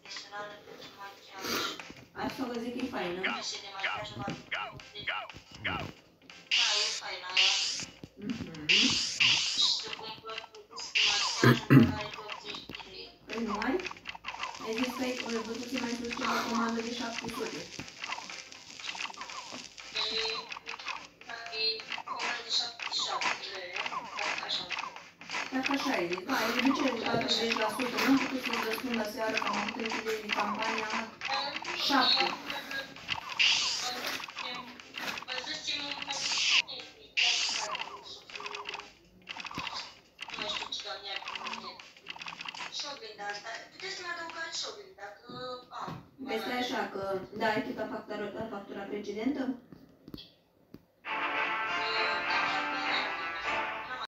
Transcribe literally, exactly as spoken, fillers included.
Asta vă zic e faină. Păi nu ai? Ai zis că ai văzut puțin mai sus ceva comandă de șapte sute. Dacă așa e, da, ai reducere de patruzeci la sută, nu am putut să-ți răspund la seară că am avut închidere de campania șapte. Vezi așa că, da, ai tot factura, factura precedentă?